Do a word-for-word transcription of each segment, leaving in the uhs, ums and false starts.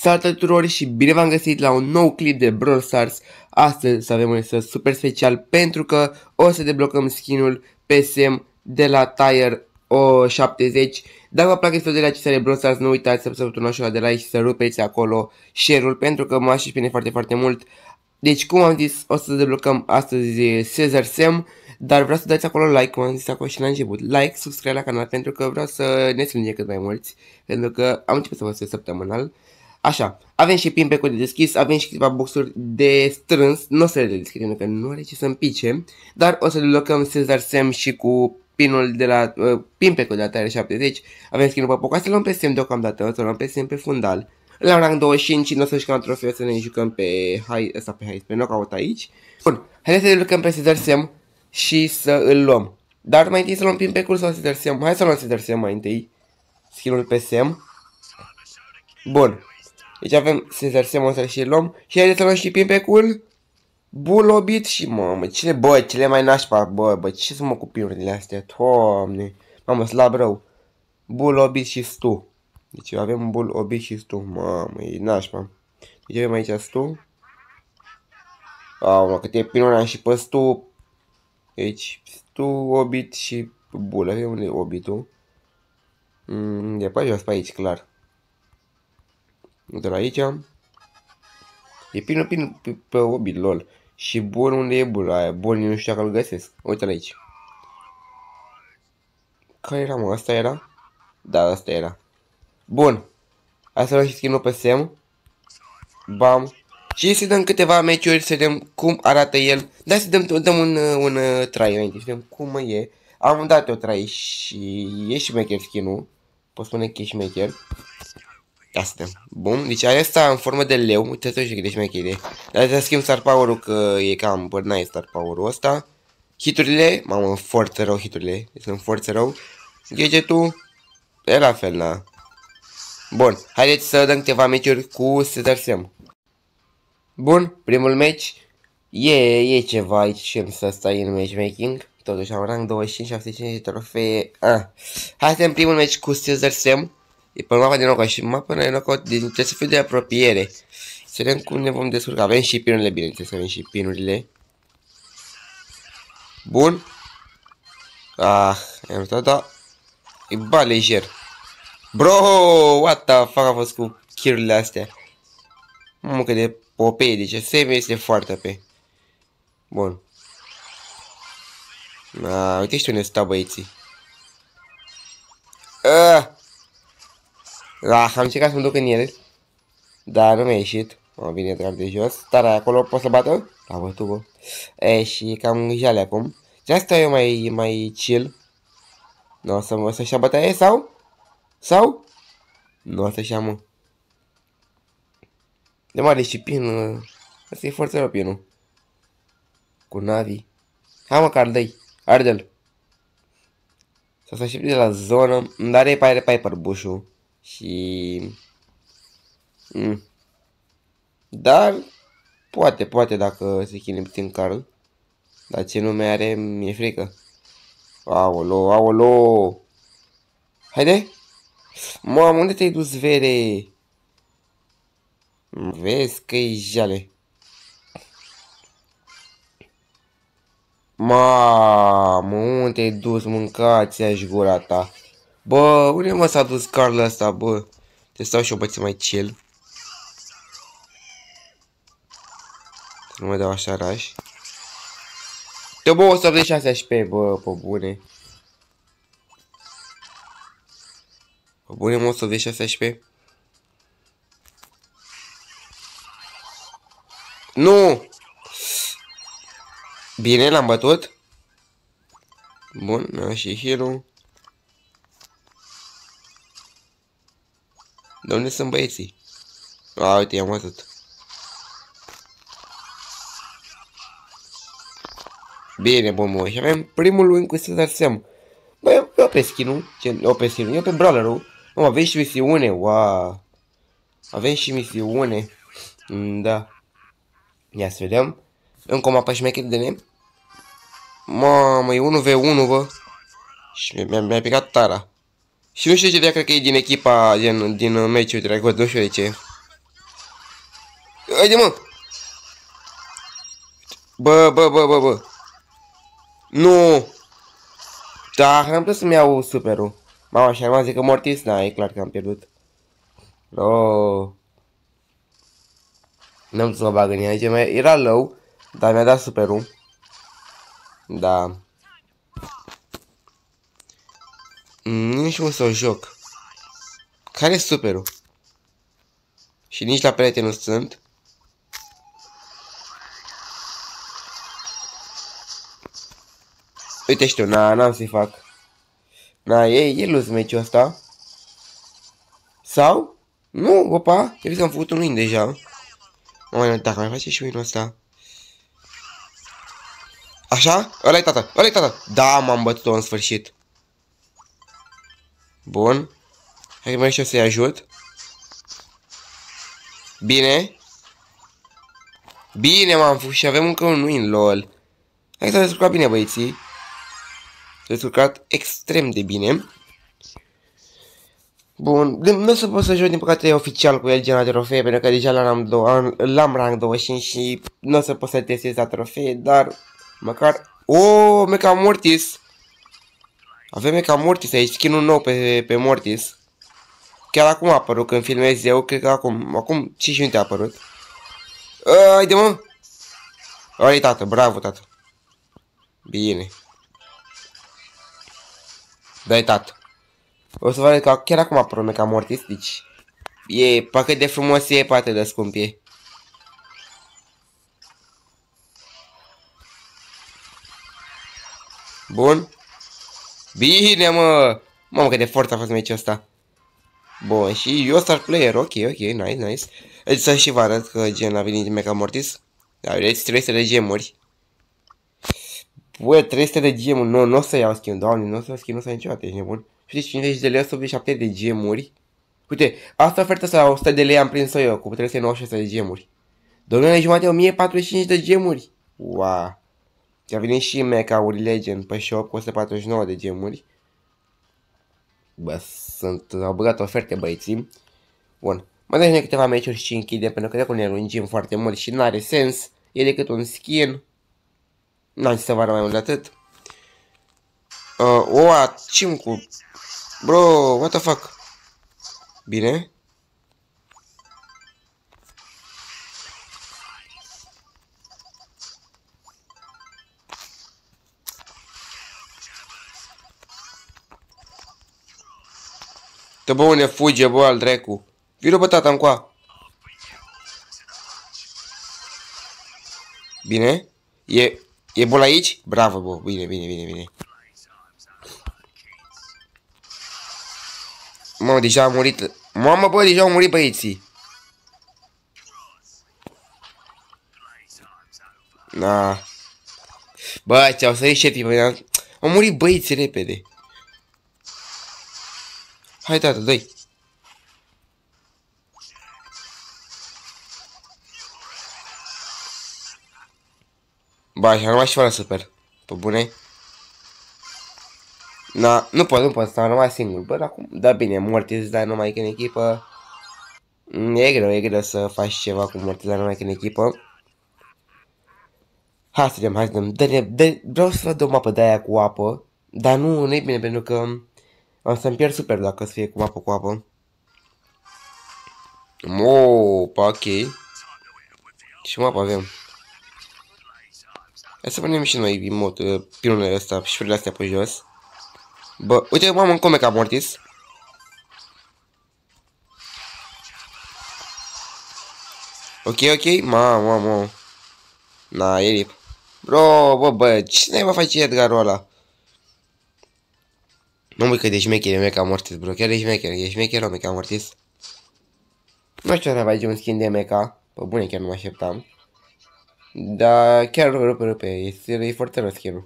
Salutare tuturor și bine v-am găsit la un nou clip de Brawl Stars. Astăzi să avem un episod super special pentru că o să deblocăm skin-ul P S M de la Tier O șaptezeci. Dacă vă plac episoadele acestea de Brawl Stars, nu uitați să apăsați butonul de like și să rupeți acolo share-ul pentru că mă aștept foarte foarte mult. Deci cum am zis, o să deblocăm astăzi Cezar Sam. Dar vreau să dați acolo like, cum am zis acolo și la început. Like, subscribe la canal pentru că vreau să ne strângem cât mai mulți. Pentru că am început să vă săptămânal. Așa, avem și pin pe cod de deschis, avem și câteva boxuri de strâns. Nu o să le deschid pentru că nu are ce să împice. Dar o să deblocăm Cezar Sam și cu pinul de la uh, pin pe cod de la Tier șaptezeci. Avem skin-ul pe poca, să luăm pe S M deocamdată, o să luăm pe S M pe fundal. La rang douăzeci și cinci și nu o să jucăm trofeu, să ne jucăm pe high, ăsta pe high, pe knockout aici. Bun, haideți să deblocăm pe Cezar Sam și să îl luăm. Dar mai întâi să luăm pin pe curs sau Cezar Sam. Hai să luăm Cezar Sam mai întâi. Skin-ul pe S M. Bun. Deci avem Cezar Sam, o să și luăm. Și haideți să luăm și pin pe cul. Bulobit și mamă, cele, bă, cele mai nașpa, bă, bă, ce să mă cu pinurile astea, Doamne. Mamă, slab rău. Bulobit și Stu. Deci avem Bulobit și Stu, mamă, e nașpa. Deci avem aici Stu. Aolea, câte pinuri am și pe Stu. Deci, Stu, Obit și Bul. Avem unde e Obitul? Mm, de pe jos, pe aici, clar. De la aici. E pinul, pinul pe, pe Obit, lol. Și Bul, unde e Bul? Aia, Bul, nu știu dacă îl găsesc. Uite-l aici. Care era, mă? Asta era? Da, asta era. Bun. Hai să luăm și skin-ul pe S M. Bam. Și să dăm câteva meciuri, să vedem cum arată el. Dar să dăm, dăm un, un uh, try înainte, să vedem cum e. Am dat o try și e și maker skin-ul. Pot spune că e și maker. Asta. Bun, deci asta în formă de leu. Uite-te și cât de șmecher e. Dar să schimb star power-ul că e cam bărnaie star power-ul ăsta. Hiturile, mamă, foarte rău hiturile. Sunt foarte rău. Gadgetul e la fel, na. Bun, haideți să dăm câteva meciuri cu Cezar Sam. Bun, primul match. E, e ceva aici și să stai în matchmaking. Totuși am rang douăzeci și cinci, șapte sute cincizeci de trofee. Ah. Hai să în primul match cu Cezar Sam. E pe mapa de knockout și mapa de knockout trebuie să fie de apropiere. Să vedem cum ne vom descurca. Avem și pinurile, bineînțeles, avem și pinurile. Bun. Ah, am uitat, da. E ba lejer. Bro, what the fuck a fost cu kill-urile astea? Mă, că de popei, deci S M este foarte pe. Bun. Ah, uite și unde stau băieții. Ah! Ah, am încercat să mă duc în el. Dar nu mi-a ieșit. O, bine, trag de jos. Dar acolo pot să bată? Da, bătut, bă. E, și e cam jale acum. De asta eu mai, mai chill. Nu o să mă să-și ia bătaie sau? Sau? Nu o să-și ia, mă. De mare și pin. Asta e foarte rău pinul. Cu Navi. Hai măcar, dă-i. Arde-l. Să se aștepte de la zonă. Dar e Piper Piper bușul. Și... Mm. Dar... Poate, poate dacă se chinuie puțin Carl. Dar ce nume are, mi-e frică. Aolo, aolo. Haide. Mamă, unde te-ai dus, vere? Vezi că e jale. Mamă, unde te-ai dus, mâncați-aș gura ta. Bă, unde mă s-a dus Carl ăsta, bă? Te stau și o băție mai chill. Să nu mă dau așa raș. Te bă, o să optzeci și șase H P, bă, pe bune. Pe bune, mă, o să optzeci și șase H P. Nu! Bine, l-am bătut. Bun, a, și hero. De unde sunt băieții? A, uite, i-am văzut. Bine, bun, mă, și avem primul win cu Cezar Sam. Băi, eu pe skin-ul, eu pe skin-ul, eu pe brawler-ul. Nu, avem și misiune, wow. Avem și misiune. Da. Ia să vedem. Încă o mapă șmecher de ne. Mamă, e unu v unu, bă. Și mi-a picat tara. Și nu știu ce de cred că e din echipa, din, din meciul trecut, nu știu de ce. Haide, mă! Bă, bă, bă, bă, bă. Nu! Da, am putut să-mi iau superul. Mama, și am zis că Mortis? Da, e clar că am pierdut. Oh. N-am putut să mă bag în ea. Era low, dar mi-a dat superul. Da. Nici nu să o joc. Care-i superul? Și nici la perete nu sunt. Uite, știu, na, n-am să-i fac. Na, e, e luz meciul ăsta. Sau? Nu, opa, cred că am făcut un win deja. Mă, dacă mai face și win-ul ăsta. Așa? Ăla-i tata, ăla-i tata. Da, m-am bătut-o în sfârșit. Bun. Hai că mai și eu să-i ajut. Bine. Bine, m-am făcut și avem încă un win, lol. Hai să descurcat bine, băieții. S-a descurcat extrem de bine. Bun, nu o să pot să joc din păcate oficial cu el genul de trofee, pentru că deja l-am rank douăzeci și cinci și nu o să pot să testez la trofee, dar măcar... Oh, Mecha Mortis! Avem Mecha Mortis aici, skin-ul nou pe, pe Mortis. Chiar acum a apărut, când filmez eu, cred că acum, acum cinci minute a apărut. Haide, mă! Ăla-i tată, bravo, tată. Bine. Dai, tată. O să vă arăt că chiar acum a apărut Mecha Mortis, deci... E pachet de frumos, e poate de scump e. Bun. Bine, mă! Mamă, cât de forță a fost meciul ăsta. Bun, și eu star player, ok, ok, nice, nice. Deci să și vă arăt că gen a venit Mecha Mortis. Da, vedeți, trei sute de gemuri. Bă, trei sute de gemuri, nu, nu o să iau skin, doamne, nu o să iau skin, nu o să iau niciodată, ești nebun. Știți, cincizeci de lei, o sută optzeci și șapte de gemuri. Uite, asta ofertă asta la o sută de lei am prins-o eu, cu trei sute nouăzeci și șase de gemuri. Domnule, jumătate, o mie patruzeci și cinci de gemuri. Wow. Și a venit și Mecha-urile gen pe shop cu o sută patruzeci și nouă de gemuri. Bă, sunt, au băgat oferte băieții. Bun. Mai dăm câteva meciuri și închidem, pentru că dacă ne lungim foarte mult și nu are sens. E decât un skin. N-am ce să vă arăt mai mult de atât. Uh, oa, ce cu... Bro, what the fuck? Bine. Te bă, unde fuge, bă, al dracu. Vino, bă, tata, încoa. Bine. E, e bun aici? Bravo, bă, bine, bine, bine, bine. Mamă, deja a murit. Mamă, bă, deja au murit băieții. Na. Bă, ți-au sărit șefii, bă, au murit băieții repede. Hai, tată, dă-i. Bă, așa numai și fără super. Pe bune. Na, nu pot, nu pot, stau numai singur. Bă, acum, da bine, Mortis, dar numai că în echipă. E greu, e greu să faci ceva cu Mortis, dar numai că în echipă. Hai să vedem, hai să vedem. Dă-ne, dă, vreau să văd o mapă de aia cu apă. Dar nu, nu e bine, pentru că am să-mi pierd super dacă să fie cu apă cu apă. Mo, ok. Ce mapă avem? Hai să punem și noi mod, uh, pilonele astea, șurile astea pe jos. Bă, uite, mamă, încă Mecha Mortis. Ok, ok, mamă, mamă. Na, e rip. Bro, bă, bă, cine mă face Edgarul ăla? Nu mă, că de șmecher e Mecha Mortis, bro, chiar e șmecher, e șmecher o Mecha Mortis. Nu știu să face un skin de Mecha, pe bune chiar nu mă așteptam. Dar chiar rupe, rupe, este, e foarte rău skin-ul.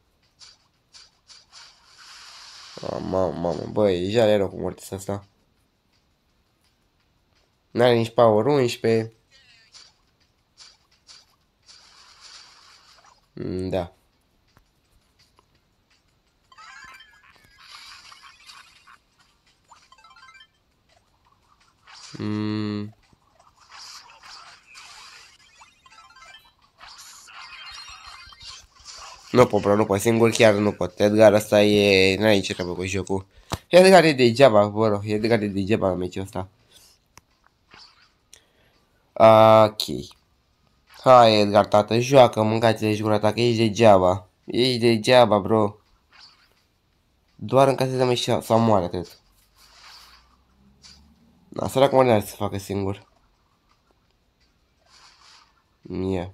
Mamă, mamă, bă, e deja e rău cu Mortis asta. N-are nici power unsprezece. Mm, da. Mm. Nu pot, bro, nu pot, singur chiar nu pot. Edgar ăsta e... n-ai ce treabă cu jocul. Edgar e degeaba, bro, Edgar e degeaba în meciul ăsta. Ok. Hai, Edgar, tată, joacă, mâncați-le gura ta, că ești degeaba. Ești degeaba, bro. Doar în casă de meci sau moare, atât. Da, săracul mă n-are să facă singur. Yeah.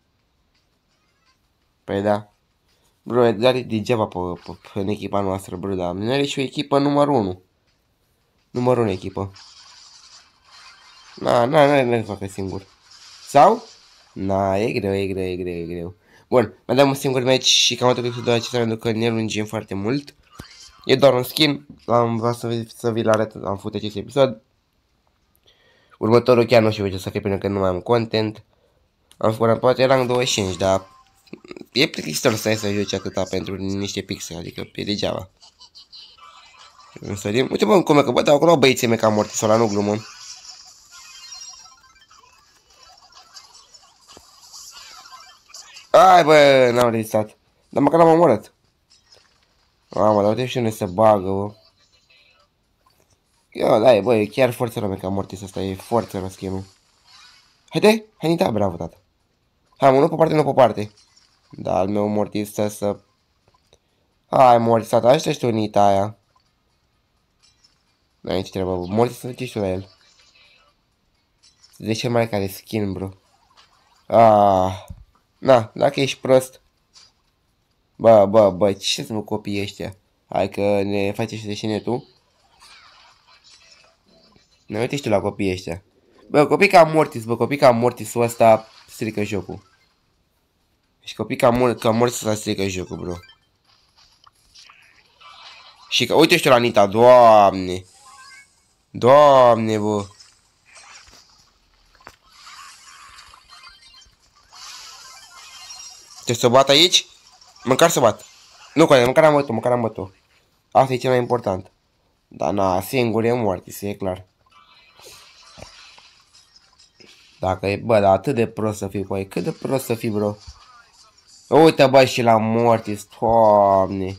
Păi da. Bro, Edgar e degeaba pe, pe, pe, în echipa noastră, bro, da. Noi are și o echipă numărul unu. Numărul unu echipă. Na, na, na, nu facă singur. Sau? Na, e greu, e greu, e greu, e greu. Bun, mai dăm un singur match și cam atât episodul acesta pentru că ne lungim foarte mult. E doar un skin, am vrea să, să vi-l arăt, am făcut acest episod. Următorul chiar nu știu ce să fie pentru că nu mai am content. Am făcut poate rang douăzeci și cinci, dar e plictisitor să ai să joci atâta pentru niște pixeli, adică e degeaba. Însărim. Uite bă, cum e că bă, dar acolo băieții mei ca mortis ăla, nu glumă. Ai bă, n-am rezistat. Dar măcar am omorât. Mamă, dar uite și unde se bagă, bă. Eu, da, e, bă, e chiar foarte rău ca mortis ăsta, e foarte rău skin-ul. Haide, hai da, bravo, tată. Hai, mă, nu pe parte, nu pe parte. Da, al meu mortis stă să... Hai, mortis, tată, așa știu unita aia. N-ai ce treabă, bă, mortis să duci tu la el. De ce mai care skin, bro? Ah, na, dacă ești prost. Bă, bă, bă, ce să mă copiii ăștia? Hai că ne face și deșine tu. Ne uite și tu la copiii ăștia. Bă, copii ca mortis, bă, copii ca mortisul ăsta strică jocul. Și copii ca, mor ca mortis ăsta strică jocul, bro. Și că, uite și tu la Nita, doamne. Doamne, bă. Trebuie să bat aici? Măcar să bat. Nu, coane, măcar am bătut, măcar am bătut. Asta e cel mai important. Dar na, singur e mortis, e clar. Dacă e, bă, dar atât de prost să fii, băi, cât de prost să fii, bro. Uite, bă, și la mortis, doamne.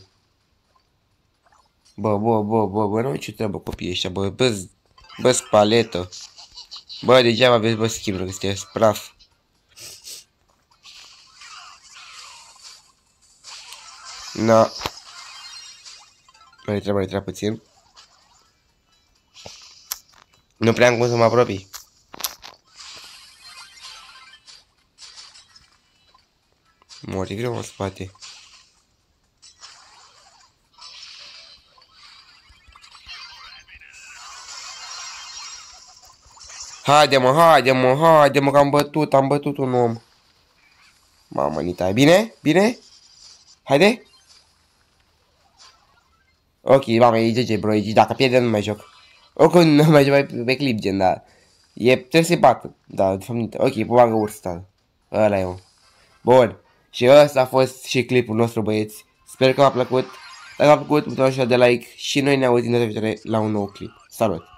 Bă, bă, bă, bă, bă, nu ce treabă copiii ăștia, bă, bă, bă, spaletă. Bă, degeaba vezi, bă, schimb, că sunteți praf. Na. Mai trebuie, mai trebuie puțin. Nu prea am cum să mă apropii. Mori greu în spate. Haide mă, haide mă, haide mă, că am bătut, am bătut un om. Mamă, Nita, bine? Bine? Haide? Ok, mamă, e G G, bro, e G G, dacă pierde nu mai joc. Oricum nu mai joc pe clip, gen, da. E, trebuie să-i bată, da, de fapt, Nita. Ok, bagă urs, da. Ăla e, mă. Bun. Și ăsta a fost și clipul nostru, băieți. Sper că v-a plăcut. Dacă v-a plăcut, butonul ăsta de like și noi ne auzim data viitoare la un nou clip. Salut!